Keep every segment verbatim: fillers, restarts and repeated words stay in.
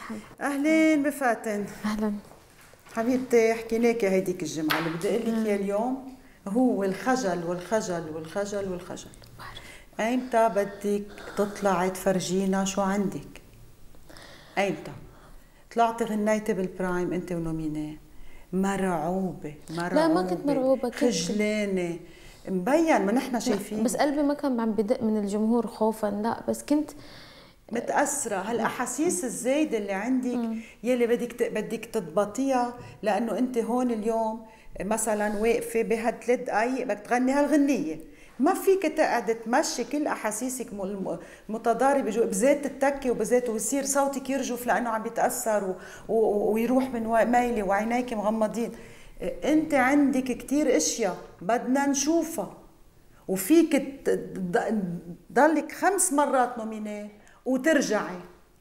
مرحبا. اهلين بفاتن. اهلا حبيبتي، حكيناكي هيديك الجمعه اللي بدي اقول لك اياه اليوم هو الخجل والخجل والخجل والخجل. ايمتى بدك تطلعي تفرجينا شو عندك؟ ايمتى؟ طلعتي غنيتي بالبرايم انت ونومينيه، مرعوبه مرعوبه. لا ما كنت مرعوبه، كنت خجلانه مبين، ما نحن شايفين، بس قلبي ما كان عم بدق من الجمهور خوفا، لا بس كنت متأثرة. هالأحاسيس الزايدة اللي عندك مم. يلي بدك بدك تضبطيها، لأنه أنت هون اليوم مثلا واقفة بهالثلاث دقايق بدك تغني هالغنية، ما فيك تقعد تمشي كل أحاسيسك متضاربة جوا، بذات تتكي وبذات ويصير صوتك يرجف لأنه عم يتأثر ويروح من ميلي وعينيك مغمضين. أنت عندك كتير أشياء بدنا نشوفها، وفيك تضلك خمس مرات نومينيه وترجعي.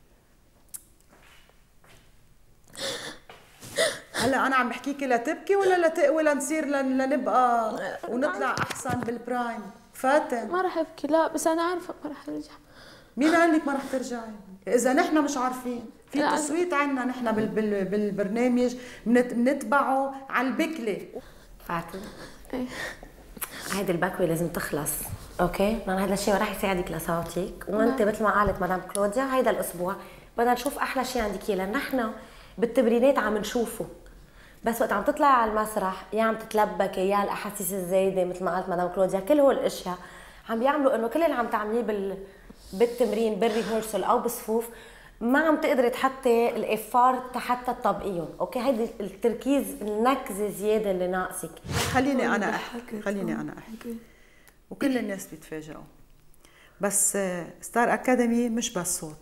هلا انا عم بحكيكي لتبكي ولا لتقوي لنصير لنبقى ونطلع احسن بالبرايم؟ فاتن ما رح ابكي، لا بس انا عارفه ما رح ارجع. مين قال لك ما رح ترجعي؟ اذا نحن مش عارفين في تصويت عنا نحن بال بال بالبرنامج بنتبعه على البكله. فاتن ايه هيدي البكوه لازم تخلص، اوكي؟ لان هذا الشيء رح يساعدك لصوتك، وانت مثل ما قالت مدام كلوديا هيدا الاسبوع بدنا نشوف احلى شيء عندك اياه، لان نحن بالتمرينات عم نشوفه، بس وقت عم تطلعي على المسرح يا عم تتلبكي يا الاحاسيس الزايده مثل ما قالت مدام كلوديا، كل هول الاشياء عم بيعملوا انه كل اللي عم تعمليه بال بالتمرين بالريهرسل او بصفوف ما عم تقدري تحطي الافار حتى تطبقيهم، اوكي؟ هيدي التركيز النكزه زياده اللي ناقصك. خليني انا احكي خليني انا احكي وكل الناس بيتفاجئوا، بس ستار اكاديمي مش بس صوت،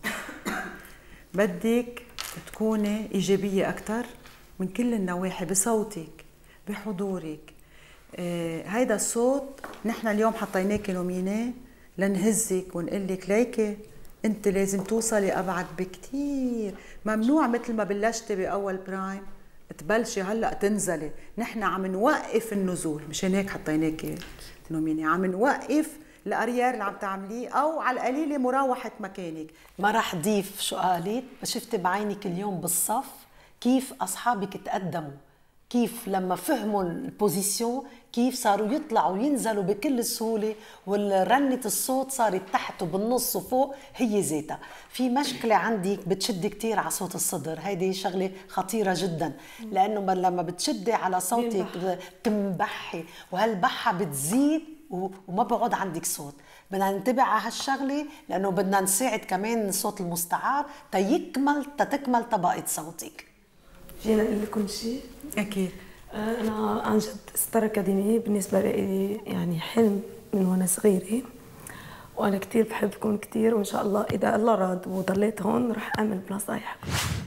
بدك تكوني ايجابيه اكثر من كل النواحي، بصوتك بحضورك. آه هيدا الصوت نحن اليوم حطيناكي نومينيه لنهزك ونقول لك ليكي انت لازم توصلي ابعد بكثير، ممنوع مثل ما بلشتي باول برايم تبلشي هلا تنزلي، نحن عم نوقف النزول، مشان هيك حطيناكي نومينيه، عم نوقف الاريار اللي عم تعمليه او على القليله مراوحه مكانك. ما راح ضيف شو قالت، بس شفتي بعينك اليوم بالصف كيف اصحابك تقدموا، كيف لما فهموا البوزيسيون كيف صاروا يطلعوا وينزلوا بكل سهوله، والرنه الصوت صارت تحت وبالنص وفوق هي ذاتها. في مشكله عندك بتشدي كثير على صوت الصدر، هيدي شغله خطيره جدا، لانه لما بتشدي على صوتك بتنبحي، وهالبحه بتزيد وما بقعد عندك صوت. بدنا ننتبه على هالشغله لانه بدنا نساعد كمان الصوت المستعار تيكمل تتكمل طبقه صوتك. فينا اقول لكم شيء؟ اكيد. انا عن جد ستار اكاديمي بالنسبه لي يعني حلم من وانا صغيره، وانا كثير بحبكم كثير، وان شاء الله اذا الله راد وضليت هون رح اعمل بنصايحكم.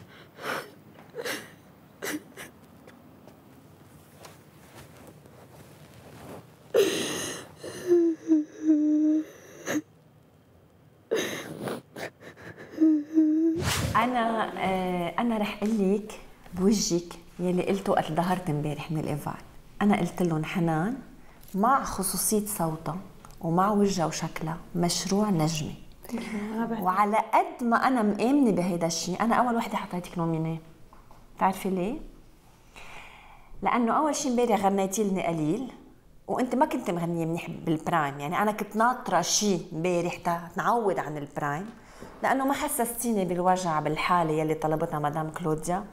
انا آه انا رح اقول لك بوجهك يلي قلته وقت ظهرت امبارح من الايفال، انا قلت لهم حنان مع خصوصيه صوتها ومع وجهها وشكلها مشروع نجمي، وعلى قد ما انا مآمنه بهيدا الشيء انا اول وحده حطيتك نومينيه. بتعرفي ليه؟ لانه اول شيء امبارح غنيتي لنا قليل وانت ما كنت مغنيه منيح بالبرايم، يعني انا كنت ناطره شيء امبارح تنعوض عن البرايم، لانه ما حسستيني بالوجع بالحاله يلي طلبتها مدام كلوديا،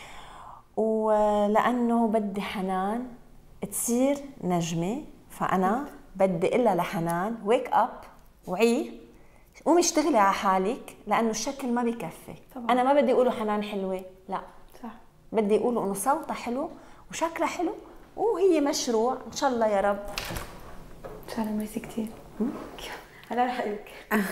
ولانه بدي حنان تصير نجمه، فانا بدي اقول لها لحنان ويك اب وعي قومي اشتغلي على حالك، لانه الشكل ما بكفي. طبعا. انا ما بدي اقوله حنان حلوه، لا صح، بدي اقوله انه صوتها حلو وشكلها حلو وهي مشروع ان شاء الله يا رب. ان شاء الله. ميرسي كثير. انا رح اقولك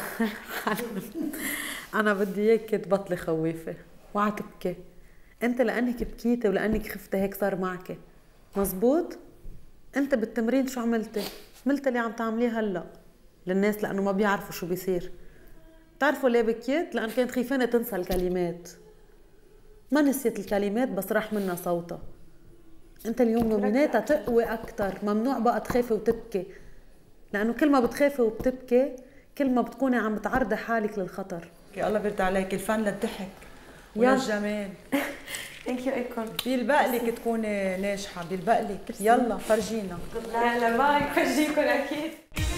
انا بدي اياك تبطلي خوافه وعتبكي، انت لانك بكيتي ولانك خفتي هيك صار معك، مزبوط؟ انت بالتمرين شو عملتي؟ عملتي اللي عم تعمليه هلا للناس لانه ما بيعرفوا شو بيصير. بتعرفوا ليه بكيت؟ لان كانت خايفانه تنسى الكلمات، ما نسيت الكلمات بس راح منها صوتها. انت اليوم نوميناتها تقوي اكثر، ممنوع بقى تخافي وتبكي، لانه كل ما بتخافي وبتبكي كل ما بتكوني عم بتعرضي حالك للخطر. يا الله بيرضى عليك، الفن للضحك وللجمال. ثانك يو لكم. بيلبق لك تكوني ناجحه، بيلبق لك. يلا فرجينا. يلا باي، فرجيكم اكيد.